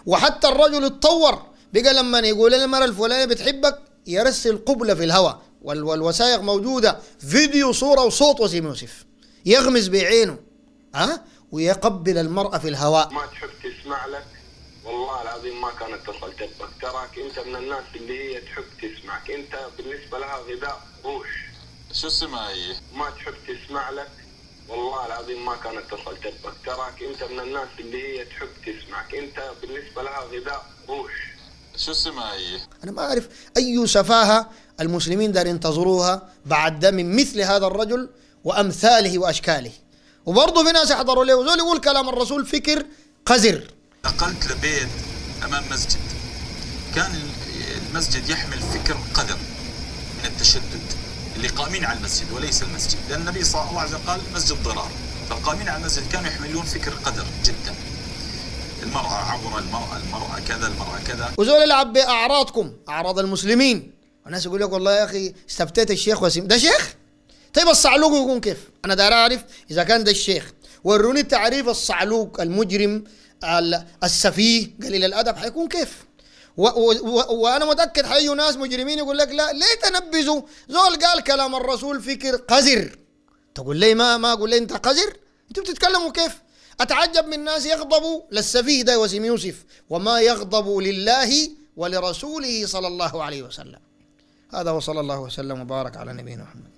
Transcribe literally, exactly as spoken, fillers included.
وحتى الرجل اتطور بقى لما يقول المرأة الفلانية بتحبك يرسل قبلة في الهواء، والوثائق موجودة، فيديو صورة وصوت وسيم يوسف، يغمز بعينه أه؟ ويقبل المرأة في الهواء. ما تحب تسمع لك والله العظيم ما كانت تدخل تبك، تراك انت من الناس اللي هي تحب تسمعك، انت بالنسبة لها غذاء روح. شو اسمها هي؟ ما تحب تسمع لك والله العظيم ما كانت تدخل تبك، تراك انت من الناس اللي هي تحب تسمعك، انت بالنسبة لها غذاء روح. شو اسمها هي؟ أنا ما أعرف أي سفاهة المسلمين دار ينتظروها بعد ده من مثل هذا الرجل وأمثاله وأشكاله. وبرضه في ناس يحضروا له وزول يقول كلام الرسول فكر قذر. نقلت لبيت أمام مسجد، كان المسجد يحمل فكر قذر من التشدد اللي قائمين على المسجد وليس المسجد، لأن النبي صلى الله عليه وسلم قال مسجد ضرار، فالقائمين على المسجد كانوا يحملون فكر قذر جدا. المرأة عورة، المرأة المرأة كذا، المرأة كذا، وزول يلعب بأعراضكم، أعراض المسلمين، والناس يقول لك والله يا أخي استفتيت الشيخ وسيم، ده شيخ؟ طيب الصعلوق يكون كيف؟ أنا داير أعرف إذا كان ده الشيخ، وروني تعريف الصعلوق المجرم السفيه قليل الأدب حيكون كيف؟ و و و وأنا متأكد حيجوا ناس مجرمين يقول لك لا ليه تنبذوا؟ زول قال كلام الرسول فكر قذر، تقول لي ما ما أقول لي أنت قذر؟ أنتوا بتتكلموا كيف؟ أتعجب من الناس يغضبوا للسفيه ده وسيم يوسف وما يغضبوا لله ولرسوله صلى الله عليه وسلم. هذا وصلى الله وسلم وبارك على نبينا محمد.